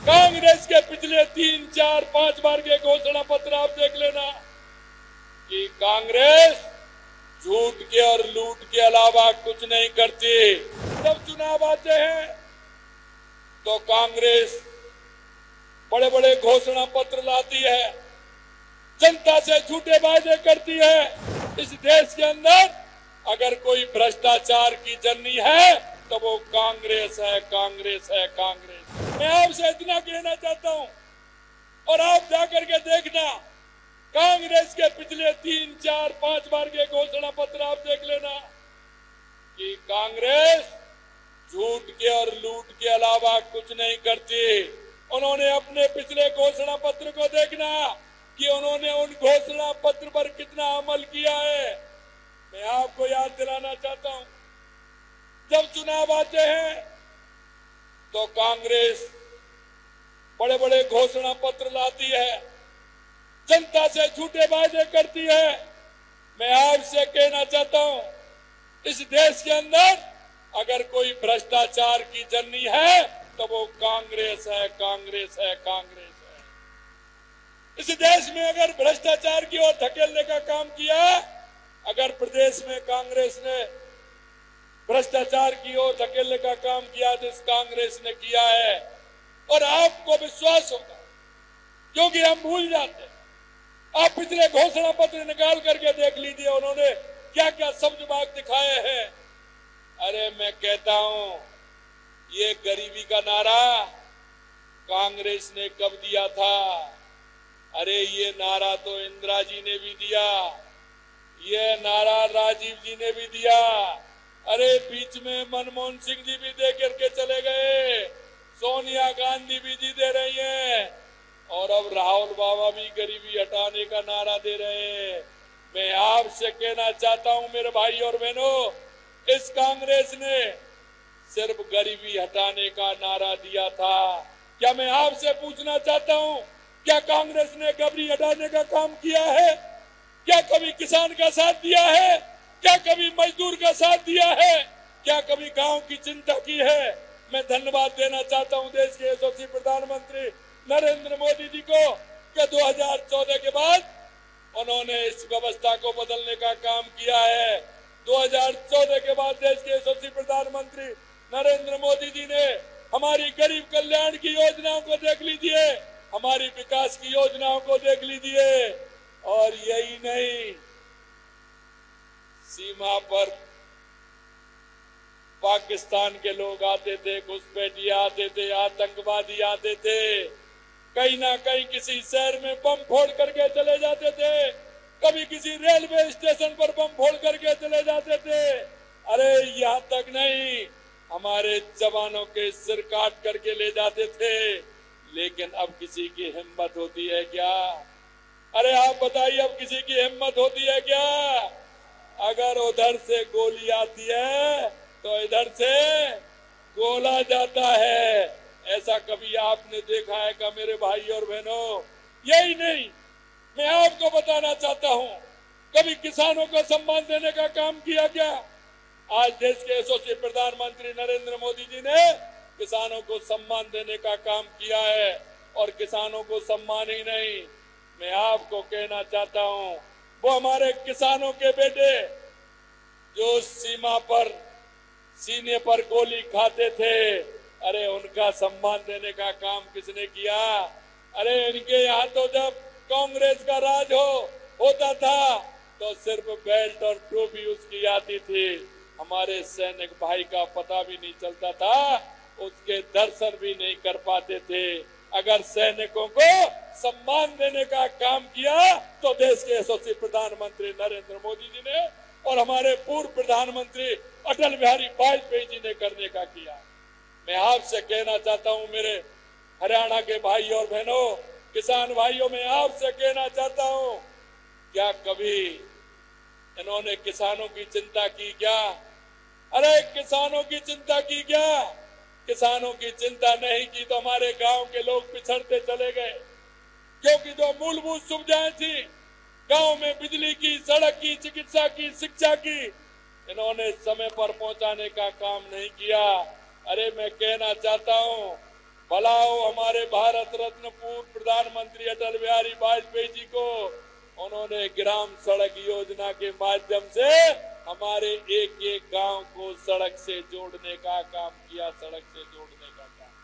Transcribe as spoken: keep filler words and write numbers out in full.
कांग्रेस के पिछले तीन चार पांच बार के घोषणा पत्र आप देख लेना कि कांग्रेस झूठ के और लूट के अलावा कुछ नहीं करती। जब चुनाव आते हैं तो कांग्रेस बड़े बड़े घोषणा पत्र लाती है, जनता से झूठे वादे करती है। इस देश के अंदर अगर कोई भ्रष्टाचार की जननी है तो वो कांग्रेस है, कांग्रेस है, कांग्रेस। मैं आपसे इतना कहना चाहता हूं और आप जाकर के देखना, कांग्रेस के पिछले तीन चार पांच बार के घोषणा पत्र आप देख लेना कि कांग्रेस झूठ के और लूट के अलावा कुछ नहीं करती। उन्होंने अपने पिछले घोषणा पत्र को देखना कि उन्होंने उन घोषणा पत्र पर कितना अमल किया है। मैं आपको याद दिलाना चाहता हूं, जब चुनाव आते हैं तो कांग्रेस बड़े बड़े घोषणा पत्र लाती है, जनता से झूठे वादे करती है। मैं आपसे कहना चाहता हूं, इस देश के अंदर अगर कोई भ्रष्टाचार की जननी है तो वो कांग्रेस है, कांग्रेस है, कांग्रेस है। इस देश में अगर भ्रष्टाचार की ओर धकेलने का काम किया, अगर प्रदेश में कांग्रेस ने भ्रष्टाचार की ओर धकेलने का काम किया तो इस कांग्रेस ने किया है। और आपको विश्वास होगा, क्योंकि हम भूल जाते हैं। आप पिछले घोषणा पत्र निकाल करके देख लीजिए, उन्होंने क्या क्या शब्द बाग दिखाए हैं। अरे मैं कहता हूं, ये गरीबी का नारा कांग्रेस ने कब दिया था? अरे ये नारा तो इंदिरा जी ने भी दिया, ये नारा राजीव जी ने भी दिया। अरे बीच में मनमोहन सिंह जी भी दे करके चले गए, सोनिया गांधी भी जी दे रही हैं, और अब राहुल बाबा भी गरीबी हटाने का नारा दे रहे हैं। मैं आपसे कहना चाहता हूं मेरे भाई और बहनों, इस कांग्रेस ने सिर्फ गरीबी हटाने का नारा दिया था। क्या मैं आपसे पूछना चाहता हूं, क्या कांग्रेस ने गरीबी हटाने का काम किया है? क्या कभी किसान का साथ दिया है? क्या कभी मजदूर का साथ दिया है? क्या कभी गांव की चिंता की है? मैं धन्यवाद देना चाहता हूं देश के यशस्वी प्रधानमंत्री नरेंद्र मोदी जी को कि दो हज़ार चौदह के बाद उन्होंने इस व्यवस्था को बदलने का काम किया है। दो हज़ार चौदह के बाद देश के यशस्वी प्रधानमंत्री नरेंद्र मोदी जी ने हमारी गरीब कल्याण की योजनाओं को देख लीजिए, हमारी विकास की योजनाओं को देख लीजिए। और यही नहीं, सीमा पर पाकिस्तान के लोग आते थे, घुसपैठिए आते थे, आतंकवादी आते थे, कहीं ना कहीं किसी शहर में बम फोड़ करके चले जाते थे, कभी किसी रेलवे स्टेशन पर बम फोड़ करके चले जाते थे। अरे यहाँ तक नहीं, हमारे जवानों के सिर काट करके ले जाते थे। लेकिन अब किसी की हिम्मत होती है क्या? अरे आप बताइए, अब किसी की हिम्मत होती है क्या? अगर उधर से गोली आती है तो इधर से गोला जाता है। ऐसा कभी आपने देखा है क्या मेरे भाई और बहनों? यही नहीं, मैं आपको बताना चाहता हूं, कभी किसानों को सम्मान देने का काम किया क्या? आज देश के यशस्वी प्रधानमंत्री नरेंद्र मोदी जी ने किसानों को सम्मान देने का काम किया है। और किसानों को सम्मान ही नहीं, मैं आपको कहना चाहता हूं, वो हमारे किसानों के बेटे जो सीमा पर सीने पर गोली खाते थे, अरे उनका सम्मान देने का काम किसने किया? अरे इनके यहाँ तो जब कांग्रेस का राज हो होता था तो सिर्फ बेल्ट और टोपी उसकी आती थी, हमारे सैनिक भाई का पता भी नहीं चलता था, उसके दर्शन भी नहीं कर पाते थे। अगर सैनिकों को सम्मान देने का काम किया तो देश के यशस्वी प्रधानमंत्री नरेंद्र मोदी जी ने और हमारे पूर्व प्रधानमंत्री अटल बिहारी वाजपेयी जी ने करने का किया। मैं आपसे कहना चाहता हूं मेरे हरियाणा के भाई और बहनों, किसान भाइयों, मैं आपसे कहना चाहता हूं, क्या कभी इन्होंने किसानों की चिंता की क्या? अरे किसानों की चिंता की क्या? किसानों की चिंता नहीं की तो हमारे गांव के लोग पिछड़ते चले गए, क्योंकि जो मूलभूत सुविधाएं थी गांव में, बिजली की, सड़क की, चिकित्सा की, शिक्षा की, इन्होंने समय पर पहुंचाने का काम नहीं किया। अरे मैं कहना चाहता हूं, बुलाओ हमारे भारत रत्न पूर्व प्रधानमंत्री अटल बिहारी वाजपेयी जी को। उन्होंने ग्राम सड़क योजना के माध्यम से हमारे एक एक गांव को सड़क से जोड़ने का काम किया, सड़क से जोड़ने का काम।